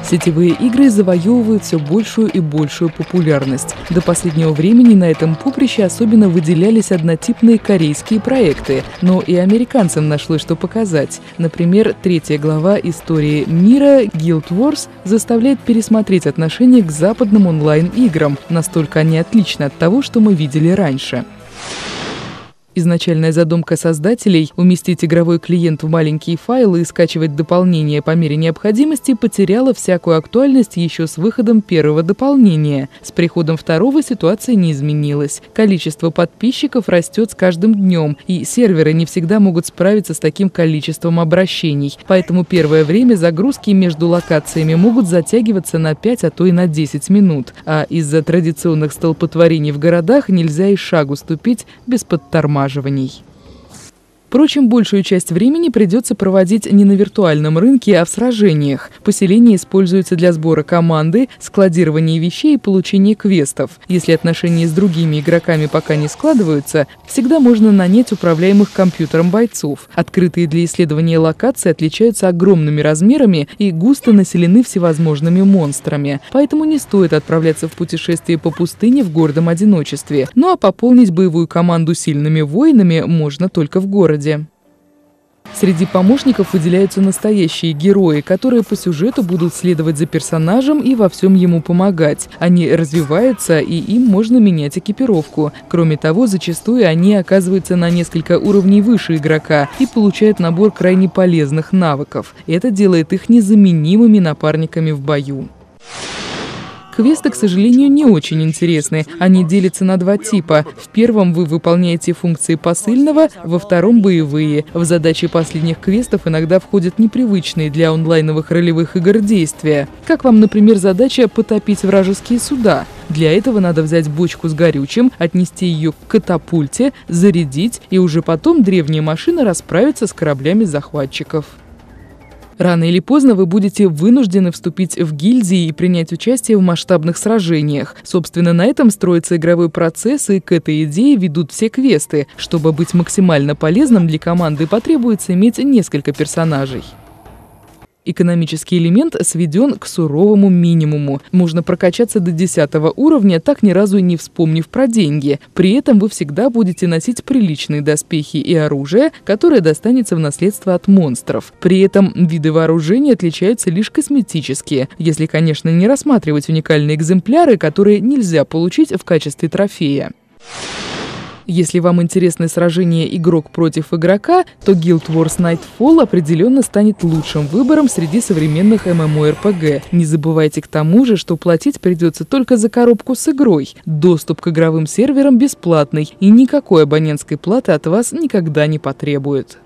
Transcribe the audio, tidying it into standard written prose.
Сетевые игры завоевывают все большую и большую популярность. До последнего времени на этом поприще особенно выделялись однотипные корейские проекты, но и американцам нашлось что показать. Например, 3-я глава истории мира Guild Wars заставляет пересмотреть отношение к западным онлайн-играм, настолько они отличны от того, что мы видели раньше. Изначальная задумка создателей – уместить игровой клиент в маленькие файлы и скачивать дополнения по мере необходимости – потеряла всякую актуальность еще с выходом первого дополнения. С приходом второго ситуация не изменилась. Количество подписчиков растет с каждым днем, и серверы не всегда могут справиться с таким количеством обращений. Поэтому первое время загрузки между локациями могут затягиваться на 5, а то и на 10 минут. А из-за традиционных столпотворений в городах нельзя и шагу ступить без подтормаживаний. Впрочем, большую часть времени придется проводить не на виртуальном рынке, а в сражениях. Поселения используются для сбора команды, складирования вещей и получения квестов. Если отношения с другими игроками пока не складываются, всегда можно нанять управляемых компьютером бойцов. Открытые для исследования локации отличаются огромными размерами и густо населены всевозможными монстрами. Поэтому не стоит отправляться в путешествие по пустыне в гордом одиночестве. Ну а пополнить боевую команду сильными воинами можно только в городе. Среди помощников выделяются настоящие герои, которые по сюжету будут следовать за персонажем и во всем ему помогать. Они развиваются, и им можно менять экипировку. Кроме того, зачастую они оказываются на несколько уровней выше игрока и получают набор крайне полезных навыков. Это делает их незаменимыми напарниками в бою. Квесты, к сожалению, не очень интересны. Они делятся на 2 типа. В первом вы выполняете функции посыльного, во втором – боевые. В задачи последних квестов иногда входят непривычные для онлайновых ролевых игр действия. Как вам, например, задача «потопить вражеские суда». Для этого надо взять бочку с горючим, отнести ее к катапульте, зарядить, и уже потом древняя машина расправится с кораблями захватчиков. Рано или поздно вы будете вынуждены вступить в гильдии и принять участие в масштабных сражениях. Собственно, на этом строится игровой процесс, и к этой идее ведут все квесты. Чтобы быть максимально полезным для команды, потребуется иметь несколько персонажей. Экономический элемент сведен к суровому минимуму. Можно прокачаться до 10 уровня, так ни разу и не вспомнив про деньги. При этом вы всегда будете носить приличные доспехи и оружие, которое достанется в наследство от монстров. При этом виды вооружения отличаются лишь косметически, если, конечно, не рассматривать уникальные экземпляры, которые нельзя получить в качестве трофея. Если вам интересны сражения игрок против игрока, то Guild Wars Nightfall определенно станет лучшим выбором среди современных MMORPG. Не забывайте к тому же, что платить придется только за коробку с игрой. Доступ к игровым серверам бесплатный, и никакой абонентской платы от вас никогда не потребуют.